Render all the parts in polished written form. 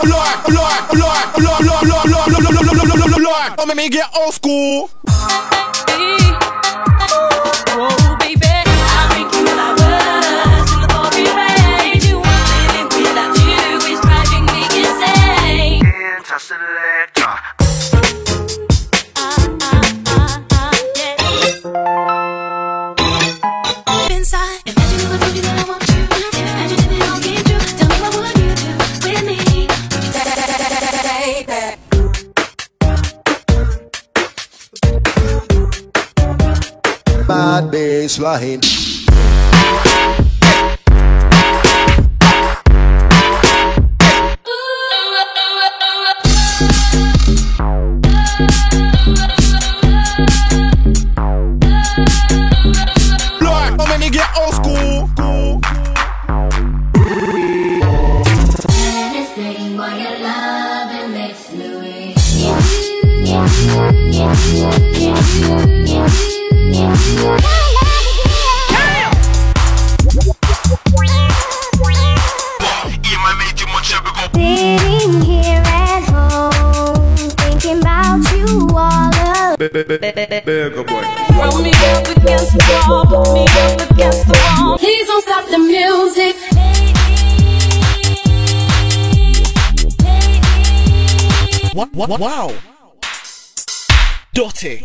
Don't make me get old school. Oh baby, I'll drink you flowers till the coffee rains. You want living without you is driving me insane. Interselector. Inside, imagine if I told you that I want you. Imagine if it all came true. Tell me what would you do with me? Would you take that? Bad baseline. Lord, don't make me get old school. Anything but your love, it makes me weak. Sitting here at home, thinking about you all alone. Throw me up against the wall, put me up against the wall. Please don't stop the music. What? Wow. Dirty.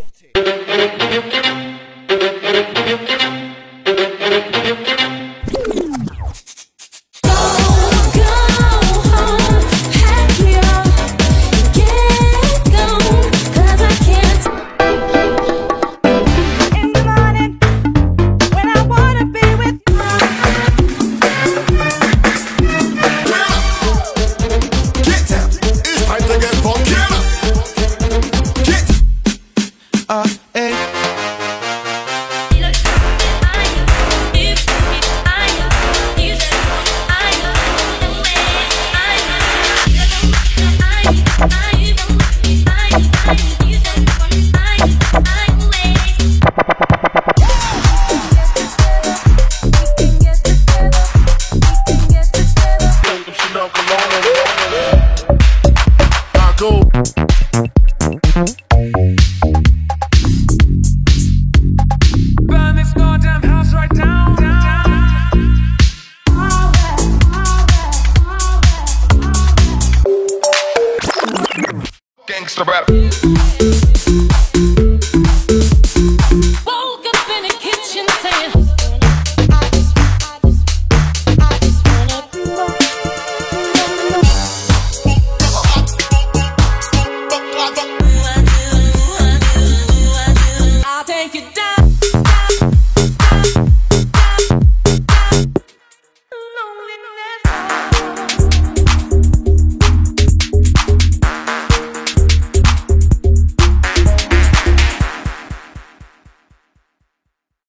Gangsta rap.